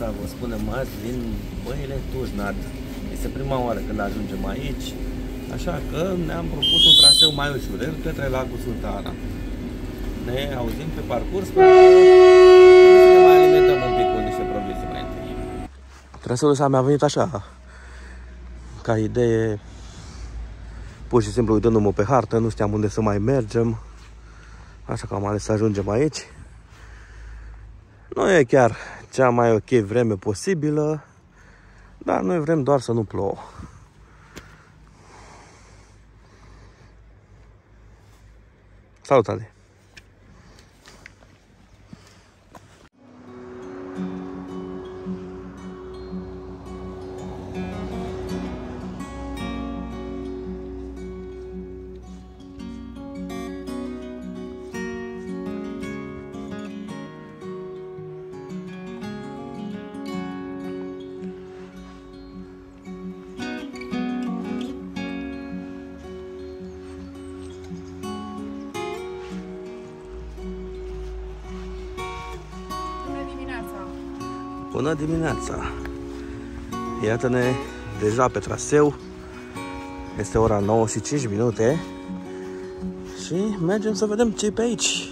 dimineața, vă spunem azi, din Băile Tușnad. Este prima oară când ajungem aici, așa că ne-am propus un traseu mai ușurel către Lacul Sultana. Ne auzim pe parcurs, pentru că ne mai alimentăm un pic cu niște provizii mai întâi. Traseul ăsta mi-a venit așa, ca idee, pur și simplu uitându-mă pe hartă, nu știam unde să mai mergem, așa că am ales să ajungem aici. Nu e chiar cea mai ok vreme posibilă, dar noi vrem doar să nu plouă. Salut, Adi! Bună dimineața! Iată-ne deja pe traseu. Este ora 9 și 5 minute și mergem să vedem ce e pe aici.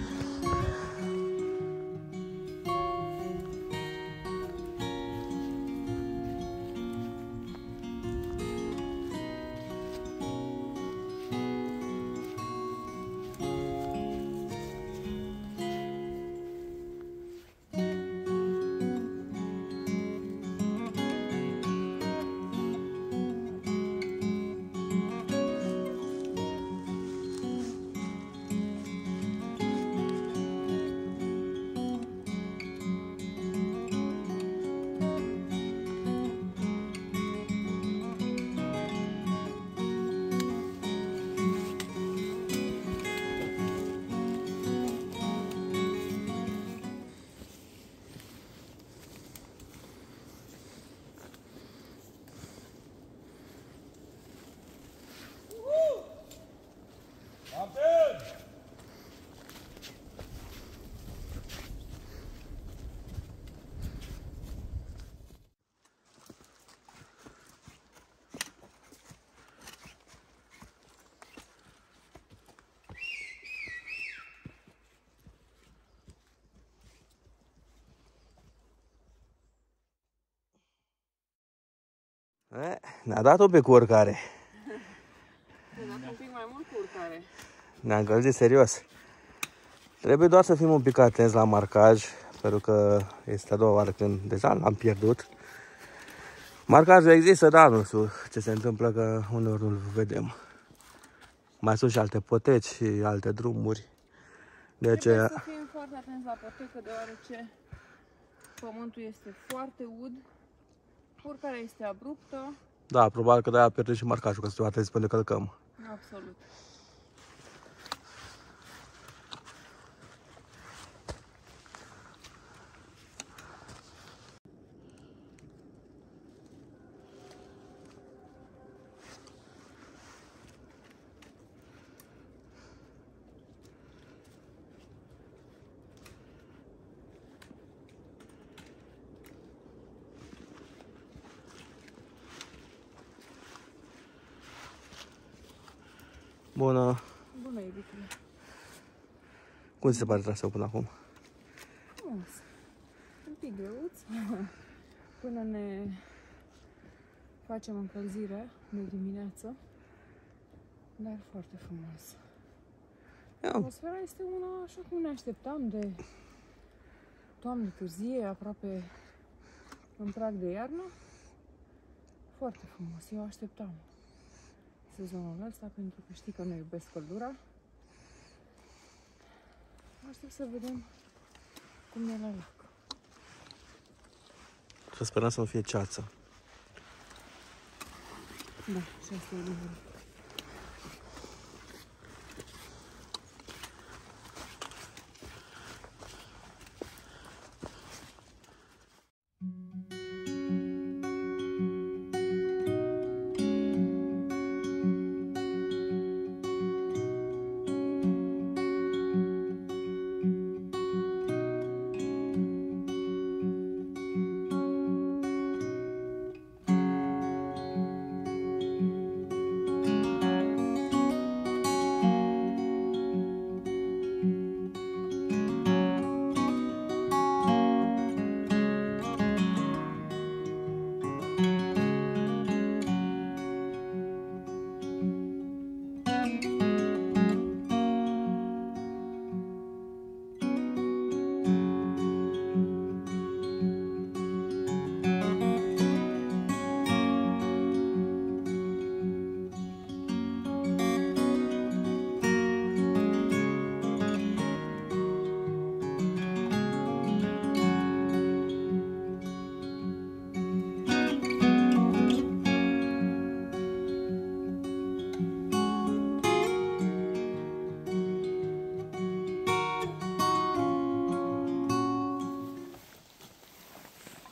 Ne-a dat-o pe cu urcare. Ne-a dat un pic mai mult cu urcare. Ne-a încălzit serios. Trebuie doar să fim un pic atenți la marcaj, pentru că este a doua oară când deja l-am pierdut. Marcajul există, dar nu știu ce se întâmplă, că uneori nu-l vedem. Mai sunt și alte poteci și alte drumuri. De aceea... Trebuie să fim foarte atenți la potecă, deoarece pământul este foarte ud, urcarea este abruptă. Da, probabil că de-aia pierdem și marcajul, că suntem atenți până călcăm. Absolut. Bună! Bună, iubitule! Cum ți se pare traseul până acum? Frumos. Un pic greuț. Până ne facem încălzirea de dimineață. Dar foarte frumos. Atmosfera este una așa cum ne așteptam, de toamnă târzie, aproape în prag de iarnă. Foarte frumos. Eu așteptam sezonul ăsta, pentru că știi că nu iubesc căldura. Aștept să vedem cum e la lac. Să sperăm să nu fie ceață. Da, și asta e adevărat.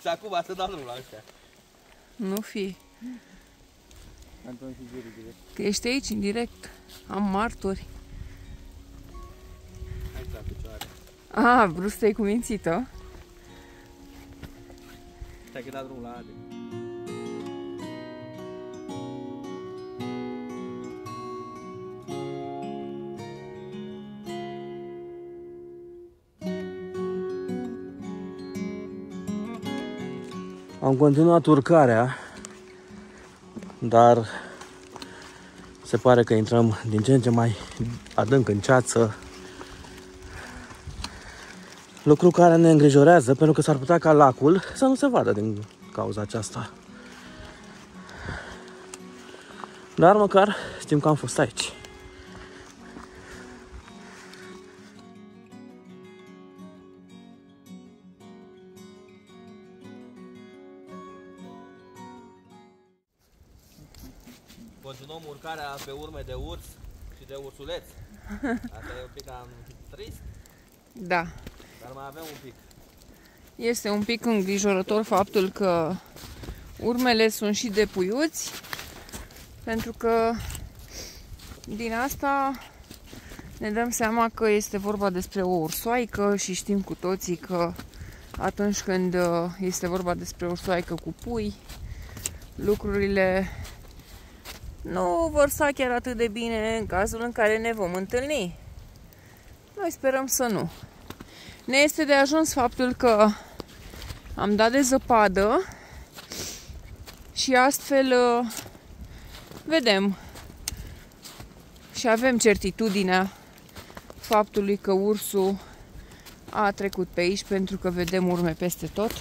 Și acum să dau drumul la ăștia. Nu fi. Anton și Giuri direct. Că ești aici, în direct. Am martori. Hai la picioare. Ah, vrut să te-ai cumințit-o? Stai că da drumul la Ade. Am continuat urcarea, dar se pare că intrăm din ce în ce mai adânc în ceață. Lucru care ne îngrijorează, pentru că s-ar putea ca lacul să nu se vadă din cauza aceasta. Dar măcar știm că am fost aici. Continuăm urcarea pe urme de urs și de ursuleț. Asta e un pic cam trist, Da. dar mai avem un pic. Este un pic îngrijorător faptul că urmele sunt și de puiuți, pentru că din asta ne dăm seama că este vorba despre o ursoaică și știm cu toții că atunci când este vorba despre o ursoaică cu pui, lucrurile nu vor sta chiar atât de bine în cazul în care ne vom întâlni. Noi sperăm să nu. Ne este de ajuns faptul că am dat de zăpadă și astfel vedem și avem certitudinea faptului că ursul a trecut pe aici, pentru că vedem urme peste tot.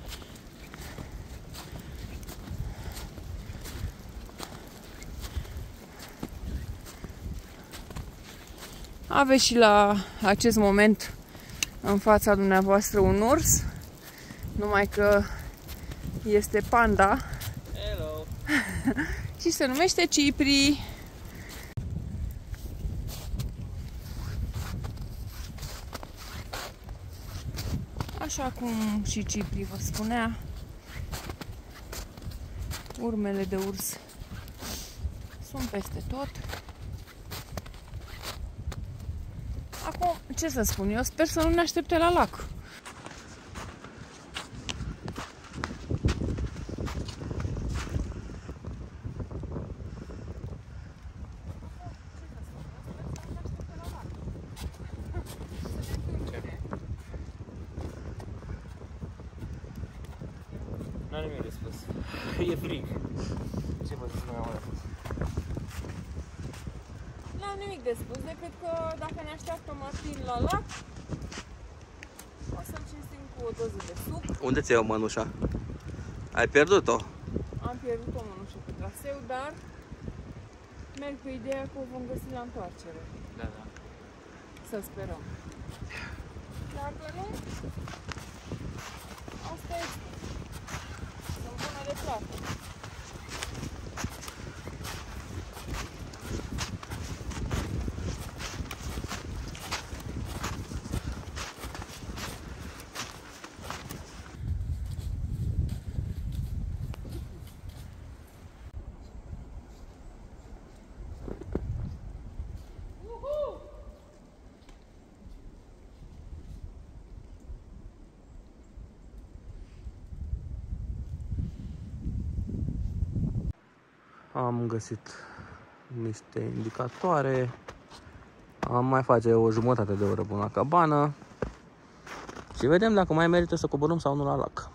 Aveți și la acest moment în fața dumneavoastră un urs, numai că este Panda. Hello. Și se numește Cipri. Așa cum și Cipri vă spunea, urmele de urs sunt peste tot. Acum, ce să spun, eu sper să nu ne aștepte la lac. N-am nimic de spus. E frig. Ce vă zic mai mult? N-am nimic de spus, decât că dacă ne așteaptă Martin la lac, o să-l cinstim cu o doză de suc. Unde ți-ai o mănușa? Ai pierdut-o? Am pierdut o mănușă pe traseu, dar merg pe ideea că o vom găsi la întoarcere. Da, da. Să sperăm. Dacă nu, asta este. Sunt bună de plată. Am găsit niște indicatoare. Am mai face o jumătate de oră până la cabană. Și vedem dacă mai merită să coborâm sau nu la lac.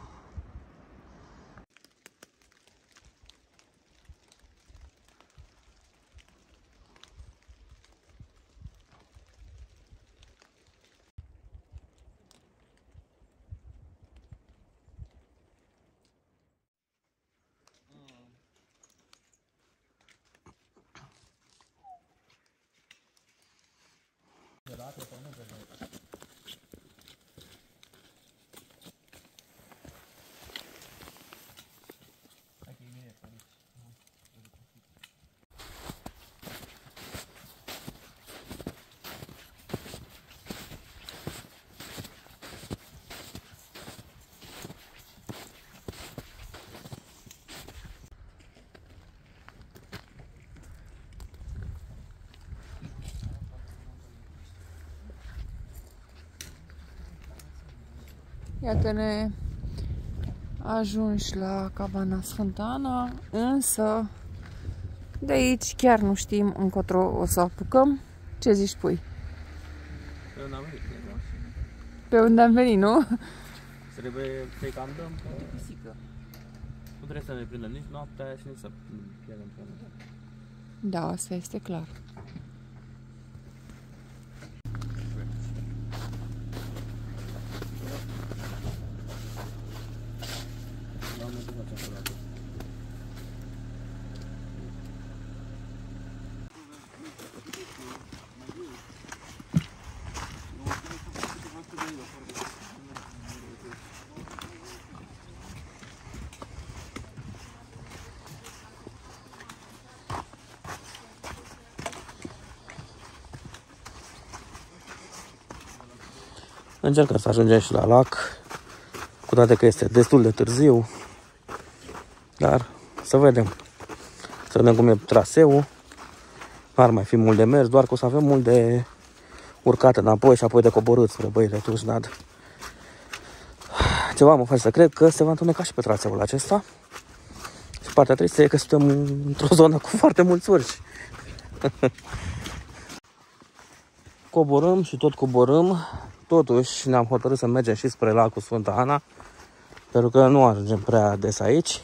Iată-ne ajunși la cabana Sfânta Ana, însă de aici chiar nu știm încotro o să apucăm. Ce zici, pui? Pe unde am venit, nu? Trebuie să-i cam dăm pe pisică. Nu trebuie să ne prindă nici noaptea și nici să pierdem pe unde. Da, asta este clar. Încercăm să ajungem și la lac, cu toate că este destul de târziu, dar să vedem. Să vedem cum e traseul. N-ar mai fi mult de mers, doar că o să avem mult de urcat înapoi și apoi de coborât spre Băile Tujnad. Ceva mă face să cred că se va întuneca și pe traseul acesta. Și partea tristă e că suntem într-o zonă cu foarte mulți urși. Coborâm și tot coborâm. Totuși ne-am hotărât să mergem și spre lacul Sfânta Ana, pentru că nu ajungem prea des aici.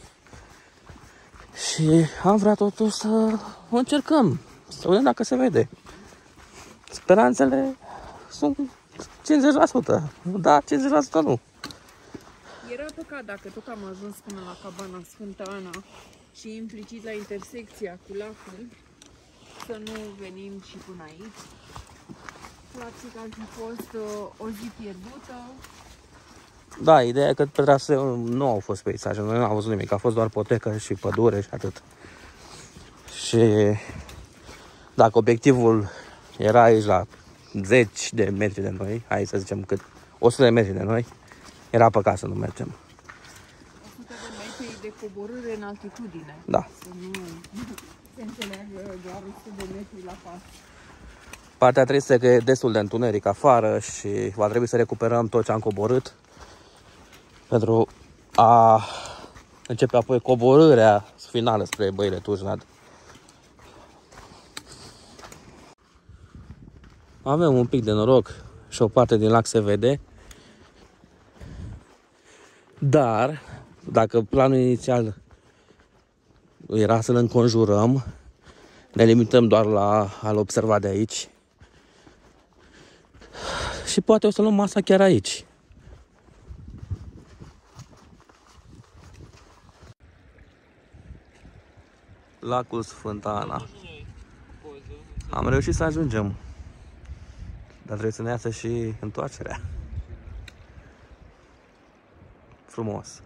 Și am vrea totuși să încercăm, să vedem dacă se vede. Speranțele sunt 50%, da, 50% nu. Era păcat dacă tot am ajuns până la cabana Sfânta Ana și implicit la intersecția cu lacul, să nu venim și până aici. Practic ar fi fost o zi pierdută. Da, ideea e că pe traseu nu au fost peisaje, noi nu am văzut nimic, a fost doar potecă și pădure și atât. Și dacă obiectivul era aici la 10 de metri de noi, hai să zicem cât, 100 de metri de noi, era păcat să nu mergem. 100 de metri de coborâre în altitudine. Da. Să nu se înțeleagă doar 100 de metri la pas. Partea tristă e că e destul de întuneric afară și va trebui să recuperăm tot ce am coborât pentru a începe apoi coborârea finală spre Băile Tujnad. Avem un pic de noroc și o parte din lac se vede, dar dacă planul inițial era să-l înconjurăm, ne limităm doar la a-l observa de aici. Și poate o să luăm masa chiar aici. Lacul Sfânta Ana. Am reușit să ajungem, dar trebuie să ne iasă și întoarcerea. Frumos.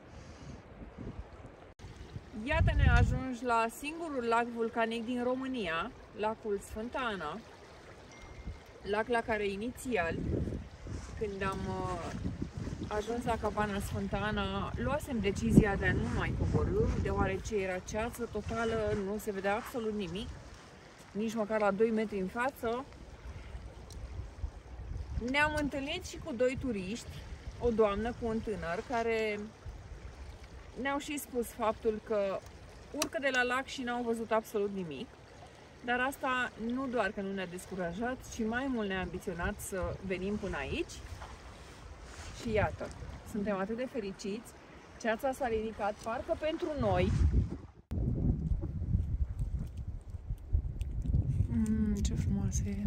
Iată-ne ajungi la singurul lac vulcanic din România, lacul Sfânta Ana. Lac la care inițial, când am ajuns la cabana Sfânta Ana, luasem decizia de a nu mai coborî, deoarece era ceață totală, nu se vedea absolut nimic, nici măcar la 2 metri în față. Ne-am întâlnit și cu 2 turiști, o doamnă cu un tânăr, care ne-au și spus faptul că urcă de la lac și n-au văzut absolut nimic. Dar asta nu doar că nu ne-a descurajat, ci mai mult ne-a ambiționat să venim până aici. Și iată, suntem atât de fericiți. Ceața s-a ridicat parcă pentru noi. Ce frumoasă e!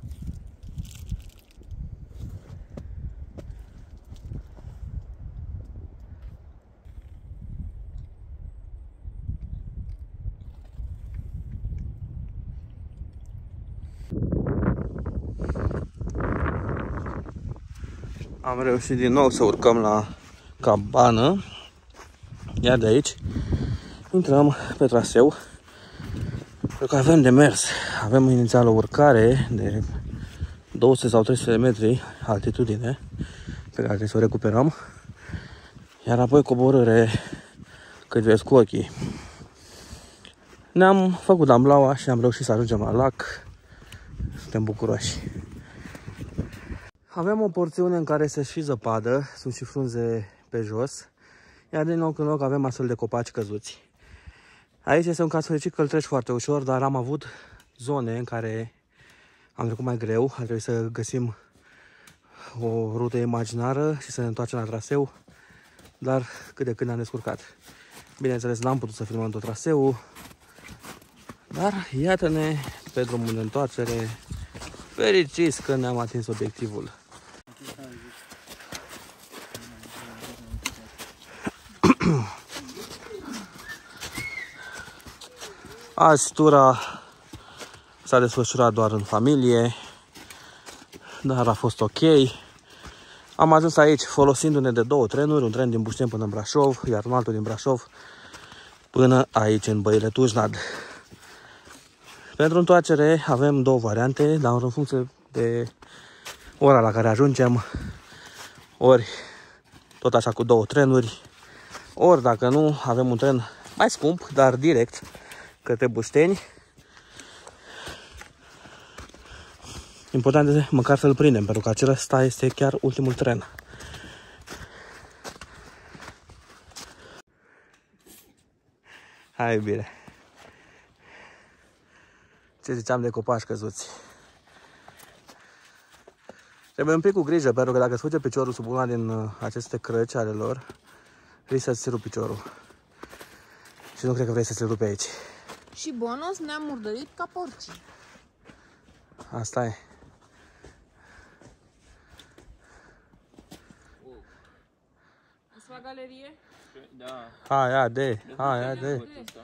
Am reușit din nou să urcăm la cabană. Iar de aici intrăm pe traseu, pentru că avem de mers. Avem inițial o urcare de 200 sau 300 de metri altitudine pe care trebuie să o recuperăm, iar apoi coborâre cât vezi cu ochii. Ne-am făcut amblaua și am reușit să ajungem la lac. Suntem bucuroși. Avem o porțiune în care este și zăpadă, sunt și frunze pe jos, iar din loc în loc avem astfel de copaci căzuți. Aici este un caz fericit că îl treci foarte ușor, dar am avut zone în care am trecut mai greu, a trebuit să găsim o rută imaginară și să ne întoarcem la traseu, dar cât de cât ne-am descurcat. Bineînțeles, n-am putut să filmăm tot traseul, dar iată-ne pe drumul de întoarcere, fericiți că ne-am atins obiectivul. Azi tura s-a desfășurat doar în familie, dar a fost ok. Am ajuns aici folosindu-ne de 2 trenuri, un tren din Bușteni până în Brașov, iar un altul din Brașov până aici în Băile Tujnad. Pentru întoarcere avem 2 variante, dar în funcție de ora la care ajungem, ori tot așa cu 2 trenuri, ori dacă nu, avem un tren mai scump, dar direct către Bușteni. Important este măcar să-l prindem, pentru că acesta este chiar ultimul tren. Hai, bine. Ce ziceam de copaci căzuți? Trebuie un pic cu grijă, pentru că dacă îți fuge piciorul sub una din aceste crăci ale lor, vrei să-ți rupi piciorul. Și nu cred că vrei să-ți rupi aici. Și bonus, ne-am murdărit ca porcii. Asta e. Îți fac galerie? Da. Hai, ade, hai, ade.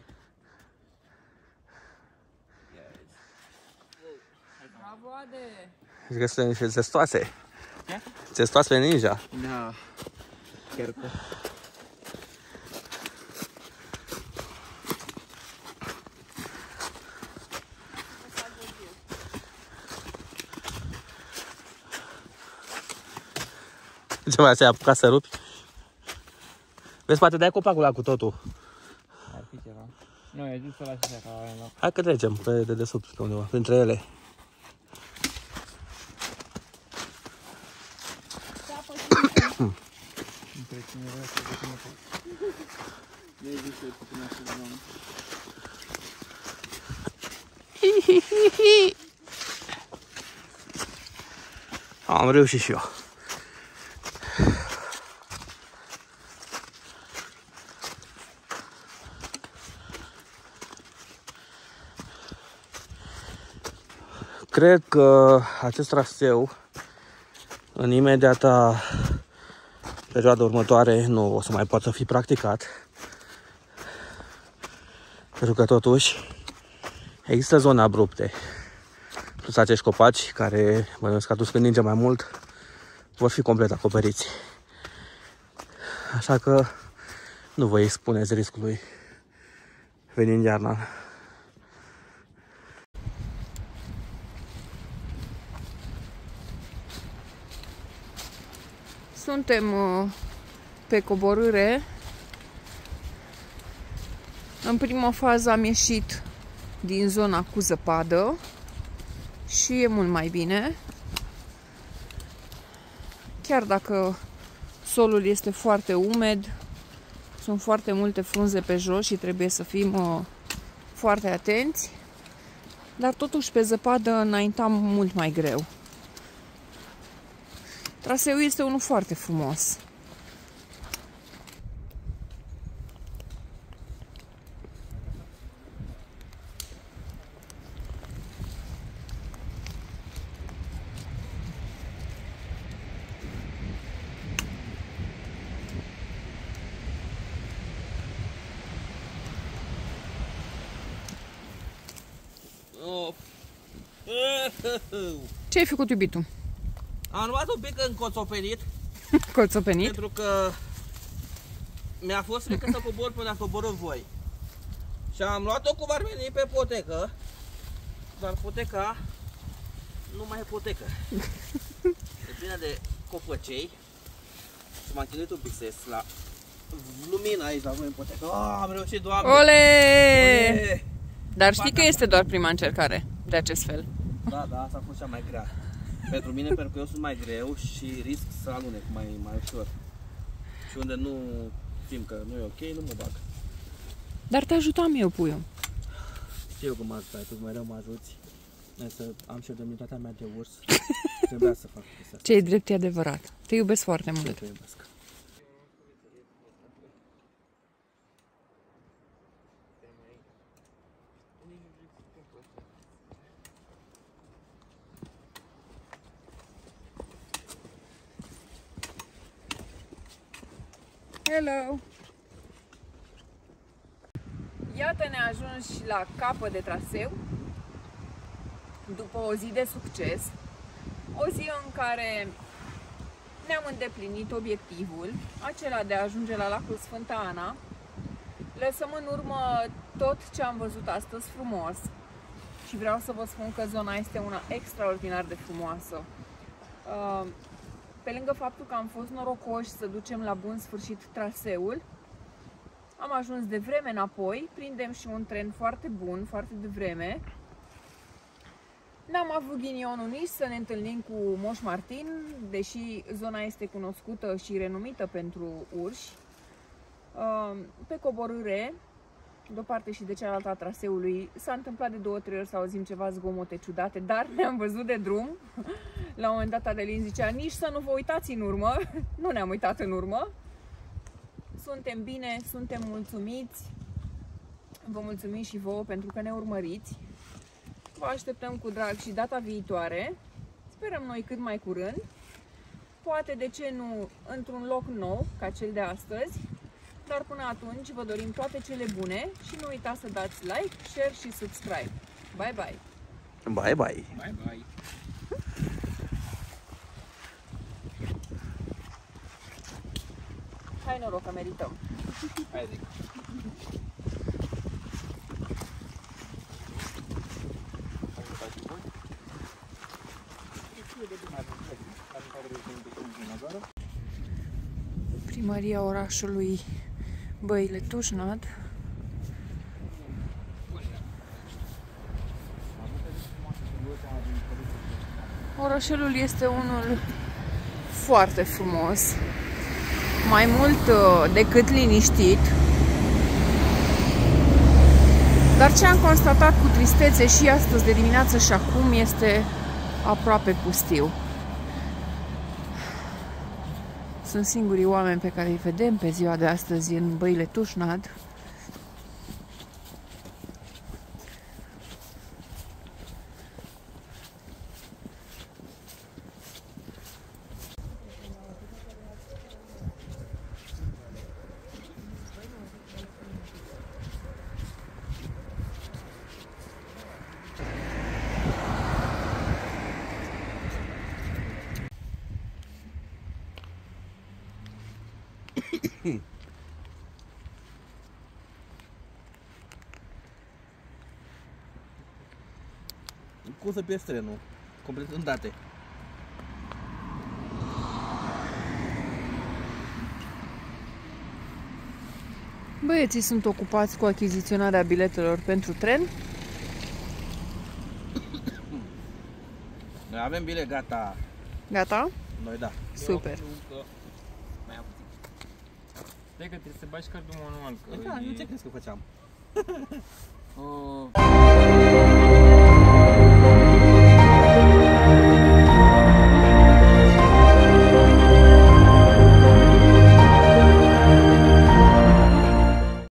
Bravo, Ade! Zici că sunt niște testoase. Testoase ninja. Da. Chiar că... Ce mai ți-ai apucat să rupi? Vezi, poate dai copacul ăla cu totul. Ar fi ceva. Nu, e dus să lași așa, ca în loc. Hai că trecem pe dedesubt, pe undeva, printre ele. Între cine vrea să vă cine pot. Nu e dus să până așa de luăm. Am reușit și eu. Cred că acest traseu în imediata perioada următoare nu o să mai poată fi practicat, pentru că totuși există zone abrupte, plus acești copaci care, bănuiesc că atunci când ninge mai mult, vor fi complet acoperiți. Așa că nu vă expuneți riscului venind iarna. Suntem pe coborâre. În prima fază am ieșit din zona cu zăpadă și e mult mai bine. Chiar dacă solul este foarte umed, sunt foarte multe frunze pe jos și trebuie să fim foarte atenți, dar totuși pe zăpadă înaintam mult mai greu. Traseul este unul foarte frumos. Ce ai făcut, iubitul? Am luat un pic încoțopenit. Coțopenit? Pentru că mi-a fost frică să cobor până a coborât voi. Și am luat-o cum ar veni pe potecă. Dar poteca nu mai e potecă. E plină de copăcei. Și m-am chinuit un pic să ies la lumină aici la voi în potecă. Am reușit, Doamne! Ole! Ole! Dar știi că este doar prima încercare de acest fel. Da, asta a fost cea mai grea. Pentru mine, pentru că eu sunt mai greu și risc să alunec mai ușor. Și unde nu simt că nu e ok, nu mă bag. Dar te ajutam eu, puiul. Știu că mă ajutai, tu mereu mă ajuți. Însă am și o demnitatea mea de urs. Trebuia să fac chestia asta. Ce-i drept, e adevărat. Te iubesc foarte mult. Te iubesc. Hello! Iată, ne ajuns și la capăt de traseu, după o zi de succes, o zi în care ne-am îndeplinit obiectivul, acela de a ajunge la lacul Sfânta Ana. Lăsăm în urmă tot ce am văzut astăzi frumos și vreau să vă spun că zona este una extraordinar de frumoasă. Pe lângă faptul că am fost norocoși să ducem la bun sfârșit traseul, am ajuns de vreme înapoi, prindem și un tren foarte bun, foarte devreme. N-am avut ghinionul nici să ne întâlnim cu Moș Martin, deși zona este cunoscută și renumită pentru urși. Pe coborâre, de o parte și de cealaltă a traseului, s-a întâmplat de 2-3 ori să auzim ceva zgomote ciudate, dar ne-am văzut de drum. La un moment dat Adelin zicea, nici să nu vă uitați în urmă. Nu ne-am uitat în urmă. Suntem bine, suntem mulțumiți. Vă mulțumim și vouă pentru că ne urmăriți. Vă așteptăm cu drag și data viitoare. Sperăm noi cât mai curând. Poate, de ce nu, într-un loc nou, ca cel de astăzi. Dar până atunci vă dorim toate cele bune și nu uitați să dați like, share și subscribe. Bye, bye! Bye, bye! Bye, bye! Hai noroc că merităm! Hai, zic. Primăria orașului Băile Tușnad. Orășelul este unul foarte frumos, mai mult decât liniștit. Dar ce am constatat cu tristețe și astăzi de dimineață și acum este aproape pustiu. Sunt singurii oameni pe care îi vedem pe ziua de astăzi în Băile Tușnad. Cum să pierzi trenul? Complet în date. Băieții sunt ocupați cu achiziționarea biletelor pentru tren. Noi avem bilet gata. Gata? Noi da. Super. Mai am puțin. Stai că trebuie să bagi cardul manual. Da, nu ce crezi că făceam?